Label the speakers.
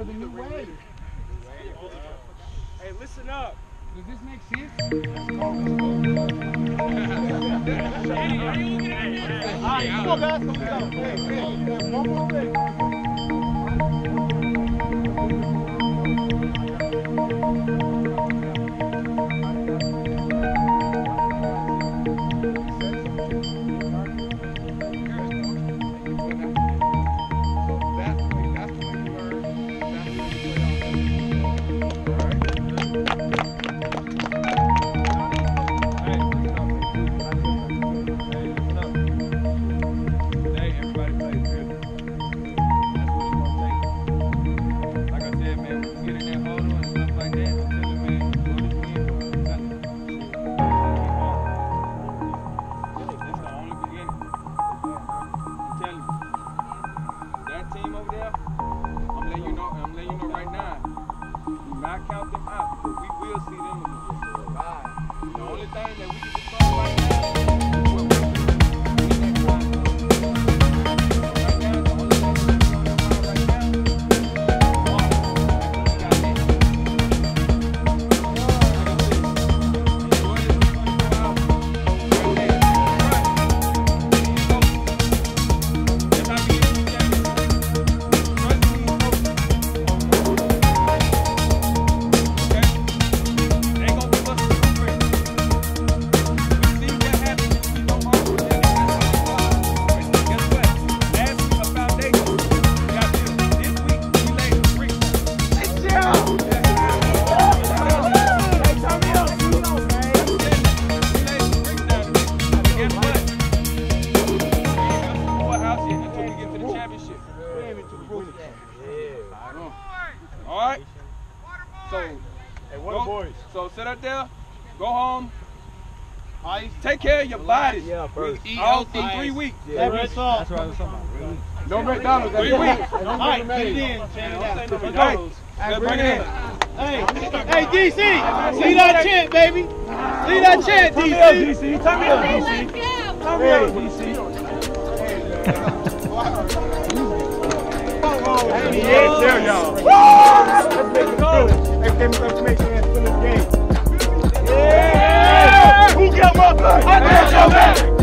Speaker 1: the new way.
Speaker 2: Hey, listen up.
Speaker 1: Does this make sense?
Speaker 2: Hey, are you looking at it? All right, come on, guys. Hey, one more thing. So sit up there, go home. Take care of your body.
Speaker 3: Yeah, first.
Speaker 2: Eat healthy 3 weeks.
Speaker 3: Yeah, that's what I was talking about.
Speaker 2: No McDonald's. 3 weeks.
Speaker 3: All right, get it in.
Speaker 2: Let's bring it in.
Speaker 3: Hey, DC, lead that chant, baby. Lead that chant, DC.
Speaker 2: Turn me up, DC. Turn me up, DC. Yeah, there y'all. Let's make it go. Let's make sure that's for the game. Yeah! Who got my back? I got your back.